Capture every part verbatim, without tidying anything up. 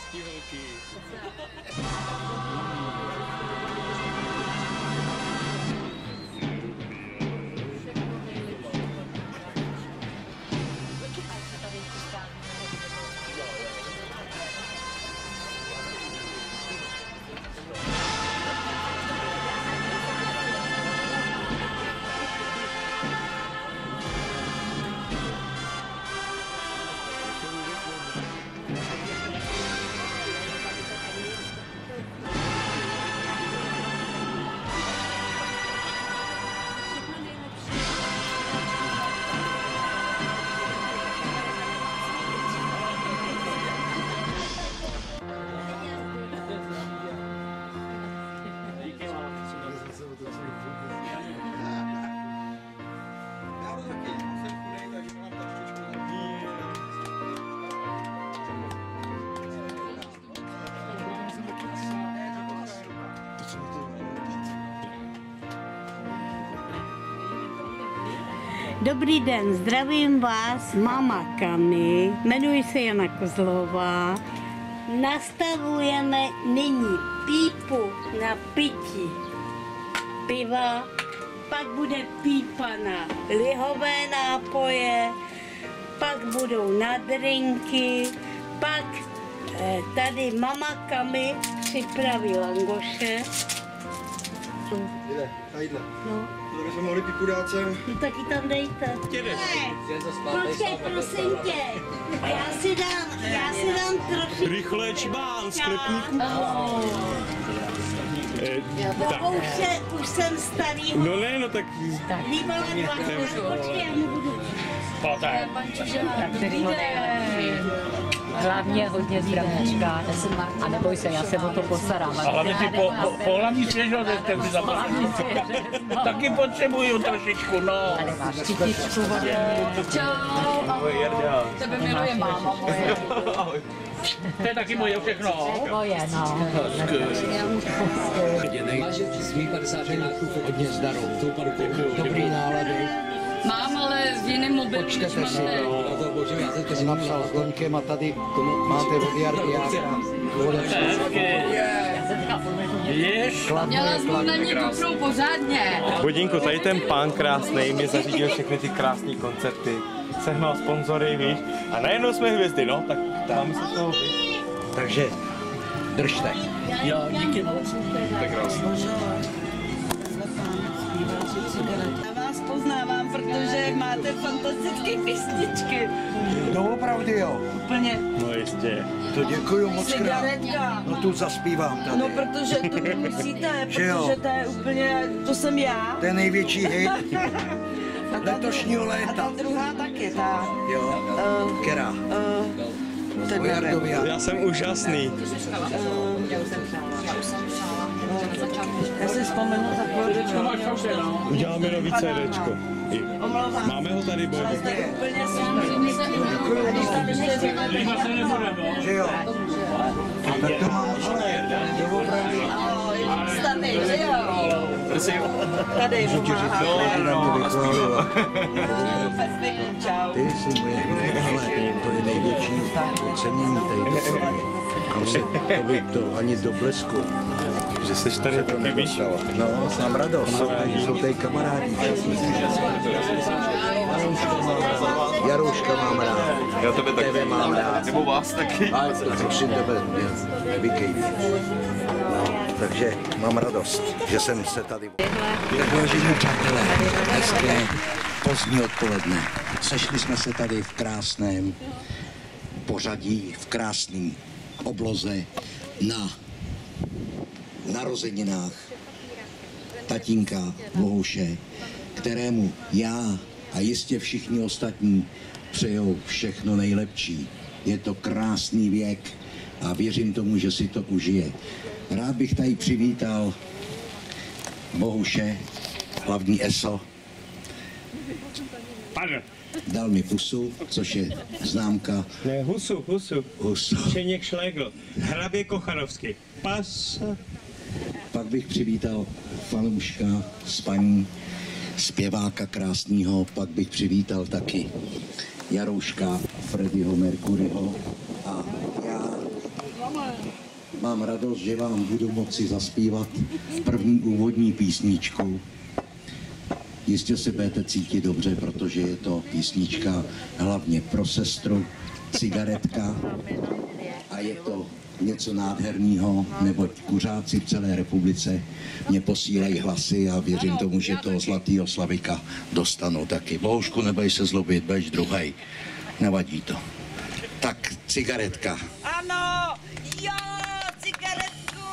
Hezký holky. Dobrý den, zdravím vás, mama Kami, jmenuji se Jana Kozlová. Nastavujeme nyní pípu na pití piva, pak bude pípa na lihové nápoje, pak budou na drinky, pak eh, tady mama Kami připraví langoše. Jde, tadyhle. No. To bychom mohli piku dát sem. No taky tam dejte. Počkej, prosím tě. Já si dám, já si dám trošku. Rychle čbán, sklepníku. Už, se, už jsem starý. No ne, no tak... Výbala dva. Počkej, já mu budu. Poté. Který hlavně hodně zdravíčka. A neboj se, já se o to postarám. A hlavně ty po, po, pohlavní svěžost, mi zaplatíš. Taky potřebuju trošičku, no. Ale máš kytičku vody. Čau, ahoj. Tebe miluje máma moje. To je taky moje všechno. Moje, no. Svých padesát nákupů hodně zdaru, dobrý nálady. Mám, ale v jiném mobilu, než Počtete si to. Já jsem napsal s Loňkem a tady máte od Jardiáka. Víš? Měla jsem na ní dobrou pořádně. Budinku, tady ten pán krásnej mi zařídil všechny ty krásné koncerty. Sehnal sponzory, víš? A najednou jsme hvězdy, no, tak dáme se toho být. Takže držte. Jo, díky moc. Tak krásný. Já vás poznávám, protože máte fantastické písničky. No opravdu jo. Úplně. No jistě. To děkuju moc krát. Cigaretka. No tu zaspívám tady. No protože to musíte, Že jo? protože to je úplně, to jsem já. To je největší hit A ta letošního A ta léta. druhá taky, ta. Jo, Uh, která? uh, O Jardovi. Já jsem úžasný. Já si vzpomenu takovou. Uděláme nový CDčko. Máme ho tady, Bojdu. Úplně Že jo. Tak to mám moc Stany, že jo? Tady pomáháte. Čau. Ty jsi moje ale to je největší ocenění této firmy. Kam se to by to ani do blesku. Že jsi tady To nedostalo. No, mám radost, jsou tady, jsou tady kamarádi. Jarouška mám rád, Já tebe taky. tebe mám rád. Nebo vás taky. A prosím tebe, vykej. No, takže mám radost, že jsem se tady... Tak vážení přátelé, hezké pozdní odpoledne. Sešli jsme se tady v krásném pořadí, v krásné obloze na narozeninách tatínka Bohuše, kterému já a jistě všichni ostatní přejou všechno nejlepší. Je to krásný věk a věřím tomu, že si to užije. Rád bych tady přivítal Bohuše, hlavní eso. Pardon. Dal mi pusu, což je známka Ne, husu, husu. Husu. Čeněk Šlégl. Hrabě Kochanovský. Pas. Pak bych přivítal fanouška s paní zpěváka krásného, pak bych přivítal taky Jarouška Freddieho Mercuryho a já mám radost, že vám budu moci zaspívat první úvodní písničku. Jistě se budete cítit dobře, protože je to písnička hlavně pro sestru, Cigaretka. A je to něco nádherného, neboť kuřáci v celé republice mě posílají hlasy a věřím tomu, že toho zlatýho Slavika dostanu taky. Bohužku, nebej se zlobit, budeš druhej. Nevadí to. Tak, Cigaretka. Ano, jo, cigaretku.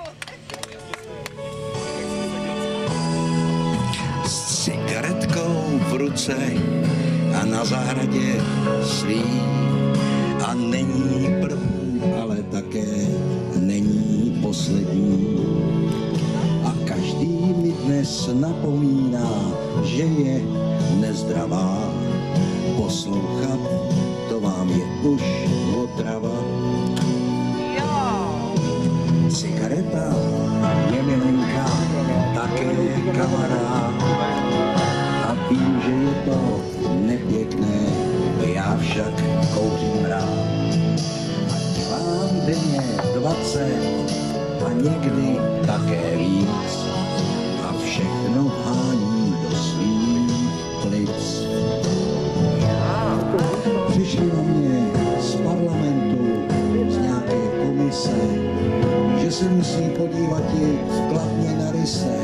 S cigaretkou v ruce a na zahradě svý. A není první, ale také není poslední. A každý mi dnes napomíná, že je nezdravá. Poslouchat to vám je už otrava. Cigareta je milenka, také kamarád. A vím, že je to nepěkné, já však kouřím rád. A dělám denně dvacet a někdy také víc. A všechno hání do svých plic. Přišli na mě z parlamentu, z nějaké komise, že se musí podívat i v Kladně na Ryse.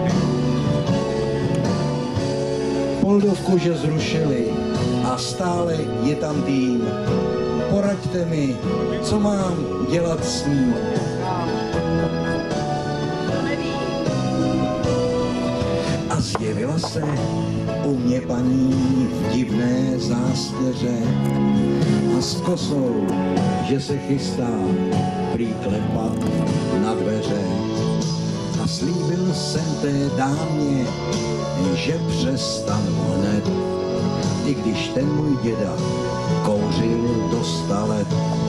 Poldovku, že zrušili a stále je tam tým. Poraďte mi, co mám dělat s ním. A zjevila se u mě paní v divné zástěře a s kosou, že se chystá prý klepat na dveře. A slíbil jsem té dámě, že přestanu hned, i když ten můj děda kouřil do sta let.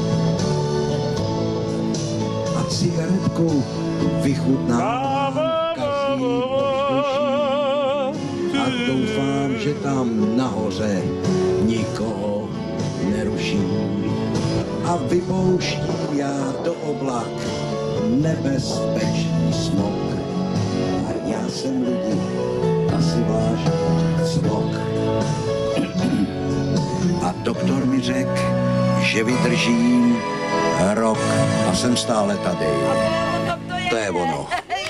A cigaretku vychutnám každý ovzduší a doufám, že tam nahoře nikoho neruším. A vypouštím já do oblak nebezpečný smog. A já jsem lidi, asi váš smog. A doktor mi řekl, že vydržím rok a jsem stále tady. To je ono.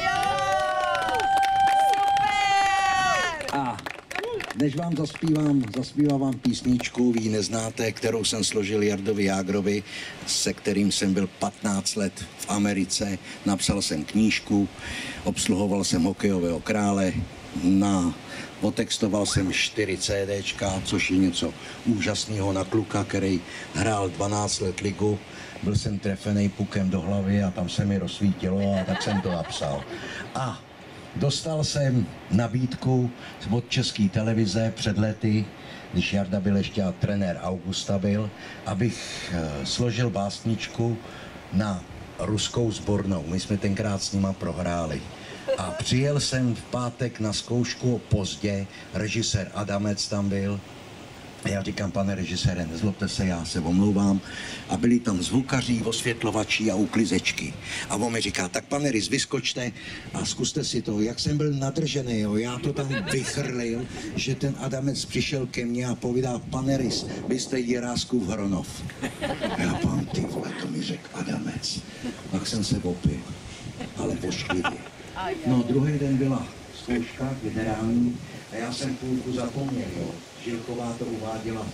A než vám zaspívám, zaspívám vám písničku, vy ji neznáte, kterou jsem složil Jardovi Jágrovi, se kterým jsem byl patnáct let v Americe. Napsal jsem knížku, obsluhoval jsem hokejového krále, na, otextoval jsem čtyři CDčka, což je něco úžasného na kluka, který hrál dvanáct let ligu. Byl jsem trefený pukem do hlavy a tam se mi rozsvítilo a tak jsem to napsal. A dostal jsem nabídku od České televize před lety, když Jarda byl ještě a trenér Augusta byl, abych složil básničku na ruskou sbornou. My jsme tenkrát s nima prohráli. A přijel jsem v pátek na zkoušku pozdě, režisér Adamec tam byl. A já říkám, pane režisére, nezlobte se, já se omlouvám. A byli tam zvukaří, osvětlovači a uklizečky. A on mi říká, tak pane Rys, vyskočte a zkuste si to. Jak jsem byl nadržený, jo, já to tam vychrlil, že ten Adamec přišel ke mně a povídá, pane Rys, vy jste Jiráskův Hronov. A já pán, ty vole, to mi řekl Adamec. Tak jsem se opil, ale pošklivě. No, druhý den byla zkouška generální a já jsem půlku zapomněl, jo. Žilková to uváděla,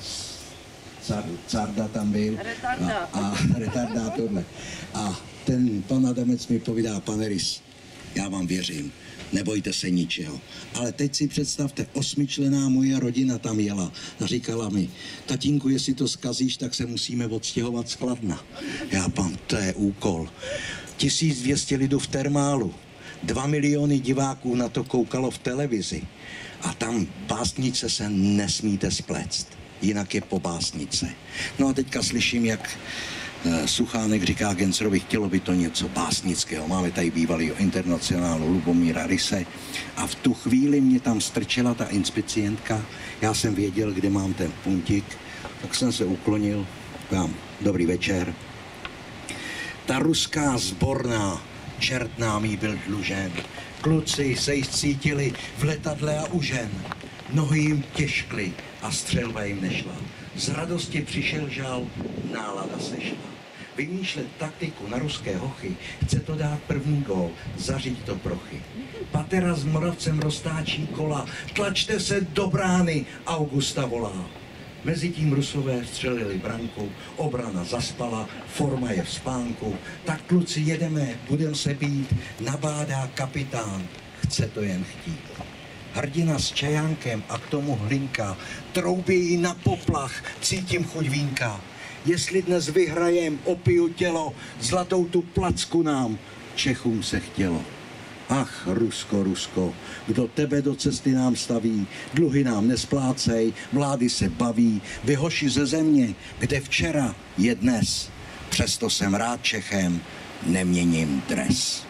Carda tam byl a, a retardátorne. A ten pan Adamec mi povídá, pane Rys, já vám věřím, nebojte se ničeho. Ale teď si představte, osmičlenná moje rodina tam jela a říkala mi, tatínku, jestli to zkazíš, tak se musíme odstěhovat z Kladna. Já pán, to je úkol. tisíc dvě stě lidů v termálu. Dva miliony diváků na to koukalo v televizi. A tam básnice se nesmíte spléct. Jinak je po básnice. No a teďka slyším, jak e, Suchánek říká Gencerovi, chtělo by to něco básnického. Máme tady bývalýho internacionálu Lubomíra Ryse. A v tu chvíli mě tam strčela ta inspicientka. Já jsem věděl, kde mám ten puntík. Tak jsem se uklonil. Vám, dobrý večer. Ta ruská zborná, čert nám jí byl dlužen. Kluci se jí cítili v letadle a u žen. Nohy jim těžkly a střelba jim nešla. Z radosti přišel žal, nálada sešla. Vymýšlet taktiku na ruské hochy, chce to dát první gól, zařiď to prochy. Patera s Moravcem roztáčí kola, tlačte se do brány, Augusta volá. Mezitím Rusové střelili branku, obrana zaspala, forma je v spánku. Tak kluci jedeme, budem se být, nabádá kapitán, chce to jen chtít. Hrdina s čajánkem a k tomu hlinka, troubí na poplach, cítím chuť vínka. Jestli dnes vyhrajem, opiju tělo, zlatou tu placku nám, Čechům se chtělo. Ach, Rusko, Rusko, kdo tebe do cesty nám staví, dluhy nám nesplácej, vlády se baví, vy hoši ze země, kde včera je dnes. Přesto jsem rád Čechem, neměním dres.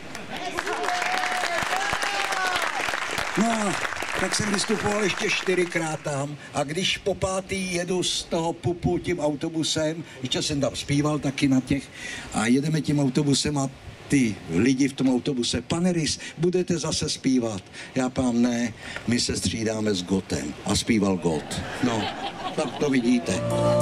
No a tak jsem vystupoval ještě čtyřikrát tam a když po pátý jedu z toho pupu tím autobusem, ještě jsem tam zpíval taky na těch a jedeme tím autobusem a ty lidi v tom autobuse, pane Rys, budete zase zpívat? Já pám ne, my se střídáme s Gotem a zpíval Got. No, tak to vidíte.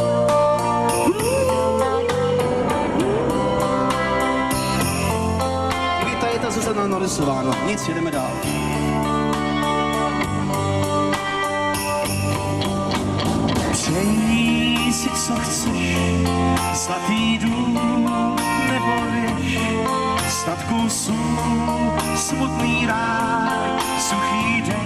Tady je ta Zuzana narysováno, nic, jedeme dál. Přeji si, co chceš, zlatý dům nebo věž, statku sůl, smutný ráj, suchý déšť.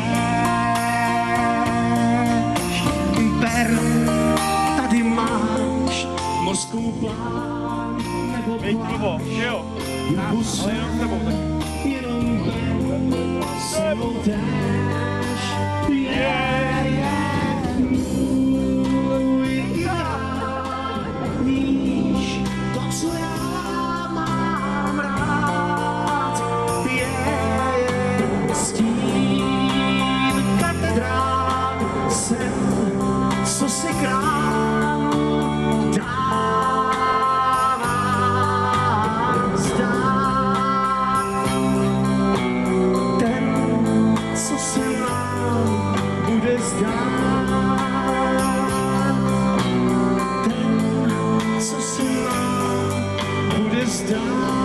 Ber, tady máš mořskou plán nebo plán, nebo se jenom ber, sebou též, yeah, yeah. Co si král dává zdát, ten, co se nám bude zdát, ten, co se nám bude zdát.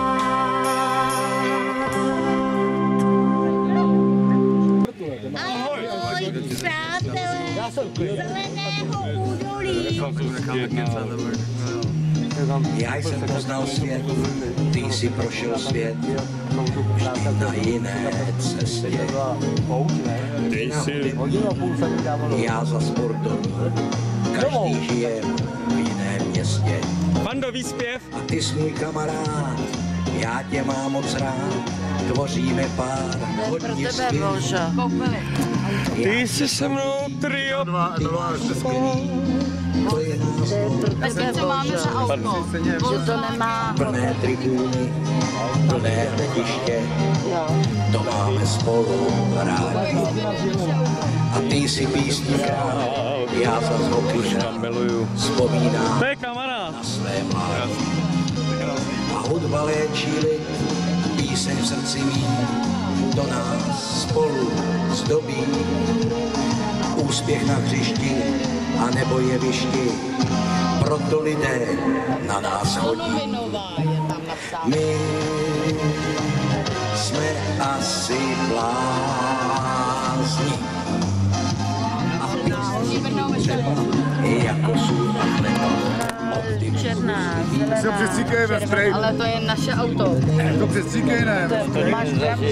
Zeleného údolí. Já jsem poznal svět, ty jsi prošel svět, vždy na jiné cestě. Ty jsi... Já za sportovní, každý žije v jiném městě. Pando, výspěv. A ty jsi můj kamarád, já tě mám moc rád, tvoříme pár hodně svět. Ty jsi se mnou trio. To je nás Dneska to máme za auto, že to nemá... plné tribuny, plné hlediště, to máme spolu rádi. A ty jsi písní král, já za hokyša vzpomínám na své mládí. A hudba léčí lid, píseň v srdci mý, to nás spolu zdobí. Úspěch na hřišti a nebo jevišti, proto lidé na nás chodí. My jsme asi blázni a písní třeba i jako sůl a chleba. Černá, zelená, červená, ale to je naše auto. To přestříkej, ne? To máš gramů.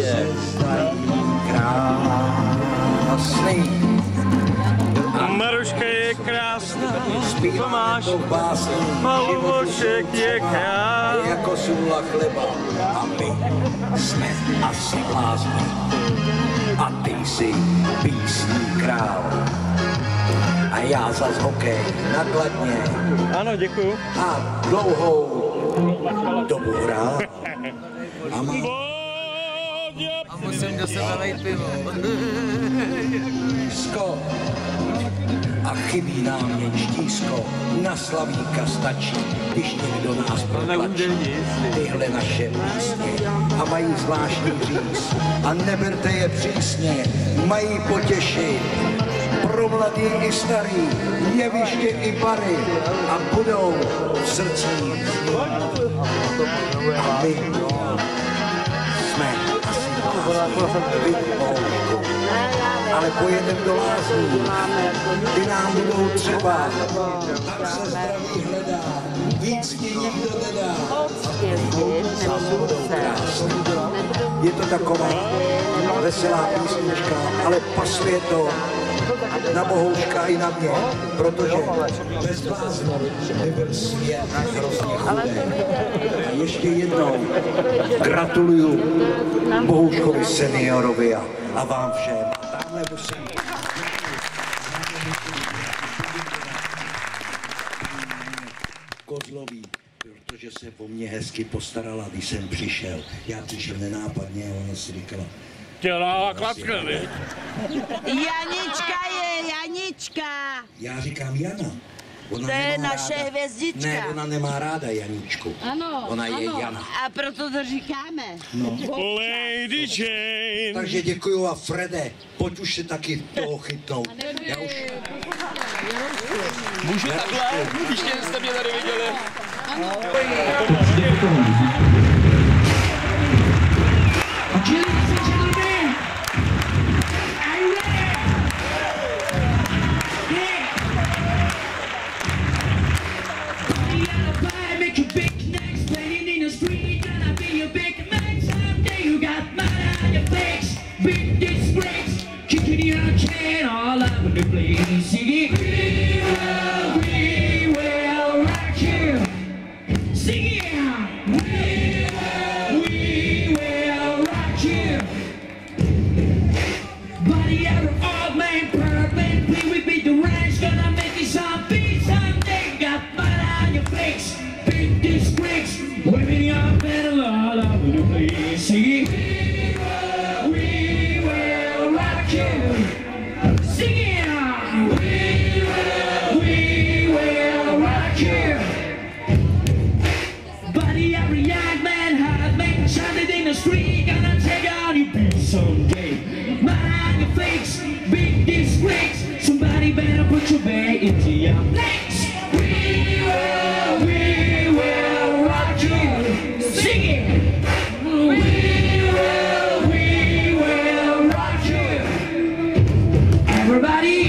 Krásný. Maruška je krásná, Tomáš, Pavlošek je krásný. Jako sůl a chleba a my jsme asi blázni. A ty jsi písní král. A já zas hokej nakladně. Ano, děkuju. A dlouhou dobu hrál. A má... A musím do sebe vejít pivo. Sko. A chybí nám jen štízko, na slavíka stačí, když někdo nás protlačí. Tyhle naše písně a mají zvláštní říz a neberte je přísně, mají potěšit pro mladý i starý, jeviště i bary a budou v srdcích. A my jsme asi vypoušku, ale pojedem do lázní, ty nám budou třeba, tam se zdraví hledá, víc ti nikdo nedá. Budou krásný. Je to taková veselá písnička, ale pasuje to na Bohouška i na mě, protože bez vás by byl svět hrozně chudý. A ještě jednou gratuluju Bohouškovi seniorovi a, a vám všem. A tamhle musím Kozlový, protože se o mě hezky postarala, když jsem přišel. Já přišel nenápadně a ona si říkala, dělá klacka, ne? Janička je, Janička. Já říkám Jana. Ona To je nemá naše ráda. hvězdička. Ne, ona nemá ráda Janičku. Ano, Ona je ano. Jana. A proto to říkáme. No. Lady Jane. Takže děkuju a Frede, pojď už se taky toho chytnout. Já už... Můžu takhle? Ještě jste mě tady viděli. Everybody